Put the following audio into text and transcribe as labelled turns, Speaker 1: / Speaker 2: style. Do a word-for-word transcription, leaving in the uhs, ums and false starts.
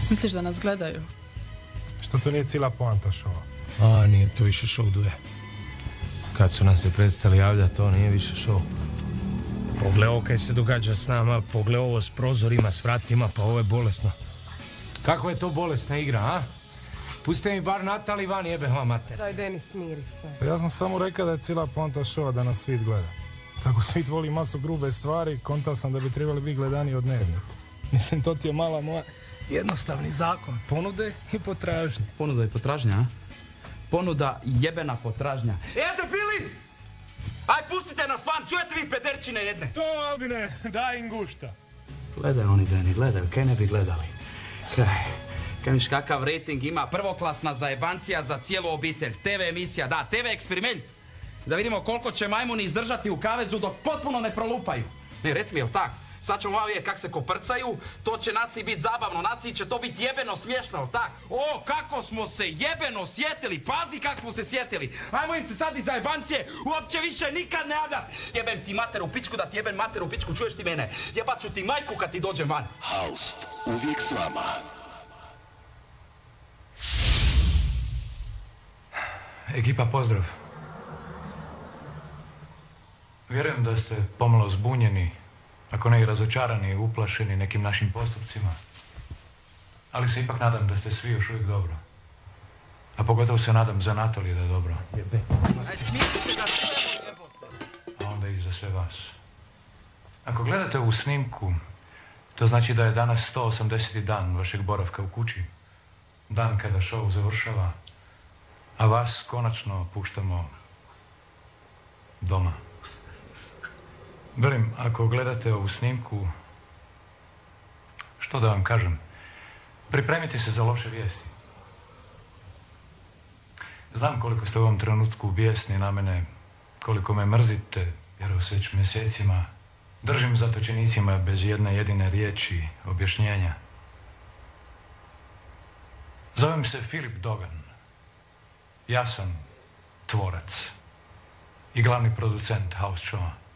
Speaker 1: Misliš da nas gledaju?
Speaker 2: Što to nije cijela poanta šova?
Speaker 3: A, nije to više šov, Duje. Kad su nam se prestali javljati, to nije više šov. Pogledaj ovo kaj se događa s nama, pogledaj ovo s prozorima, s vratima, pa ovo je bolesno. Kako je to bolesna igra, a? Pustite mi bar Natali van, jebe vam mater.
Speaker 4: Daj, Denis, smiri se.
Speaker 2: Pa ja sam samo rekao da je cijela poanta šova da nas svit gleda. Kako svit voli masu grube stvari, konta sam da bi trebali biti gledani od dnevnika. Mislim, to ti je mala moja jednostavni zakon. Ponude i potražnje.
Speaker 5: Ponuda i potražnja, a? Ponuda i jebena potražnja.
Speaker 6: E, debili! Aj, pustite nas van, čujete vi pederčine jedne?
Speaker 2: To, Albine, daj im gušta.
Speaker 5: Gledaju oni, Deni, gledaju, kaj ne bi gledali? Kaj, kaj miš kakav rating ima prvoklasna zajebancija za cijelu obitelj. te ve emisija, da, te ve eksperiment. Da vidimo koliko će majmuni izdržati u kavezu dok potpuno ne prolupaju.
Speaker 6: Ne, reci mi, jel tak? Sad ćemo malo vidjeti kak se koprcaju, to će naciji biti zabavno, naciji će to biti jebeno smiješno, jel tak?
Speaker 5: O, kako smo se jebeno sjetili, pazi kako smo se sjetili. Ajmo im se sad iz zajebancije uopće više nikad ne javljat.
Speaker 6: Jebem ti mater u pičku da ti jebem mater u pičku, čuješ ti mene? Jebat ću ti majku kad ti dođem van.
Speaker 7: Haust, uvijek s vama.
Speaker 8: Ekipa, pozdrav. Vjerujem da ste pomalo zbunjeni, ako ne i razočarani i uplašeni nekim našim postupcima. Ali se ipak nadam da ste svi još uvijek dobro. A pogotovo se nadam za Nataliju da je dobro. A onda i za sve vas. Ako gledate ovu snimku, to znači da je danas sto osamdeseti dan vašeg boravka u kući. Dan kada show završava, a vas konačno puštamo doma. Velim, ako gledate ovu snimku, što da vam kažem, pripremite se za loše vijesti. Znam koliko ste u ovom trenutku bijesni na mene, koliko me mrzite, jer vas već mjesecima držim zatočenicima bez jedne jedine riječi objašnjenja. Zovem se Filip Dogan. Ja sam tvorac i glavni producent house showa.